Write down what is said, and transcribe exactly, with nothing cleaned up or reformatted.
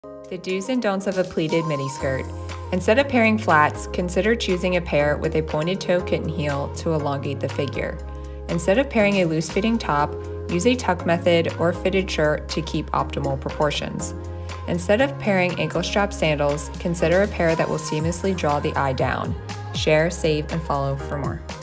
The do's and don'ts of a pleated midi skirt. Instead of pairing flats, consider choosing a pair with a pointed toe kitten heel to elongate the figure. Instead of pairing a loose-fitting top, use a tuck method or fitted shirt to keep optimal proportions. Instead of pairing ankle strap sandals, consider a pair that will seamlessly draw the eye down. Share, save, and follow for more.